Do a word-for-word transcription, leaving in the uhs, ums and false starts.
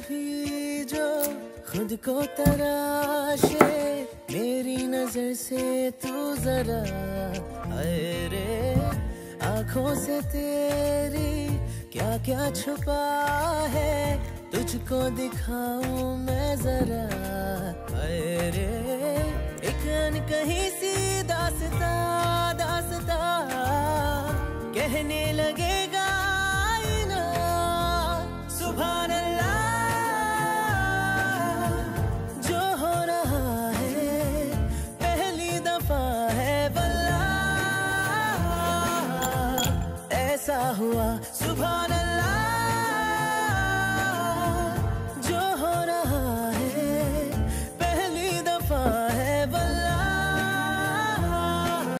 भी जो खुद को तराशे, मेरी नजर से तू जरा अरे आंखों से तेरी क्या क्या छुपा है, तुझको दिखाऊं मैं जरा अरे एक अनकही सी दास्ता दास्ता कहने लगेगा आईना सुभान अल्लाह। जो हो रहा है पहली दफा है वल्लाह, ऐसा हुआ सुभान अल्लाह।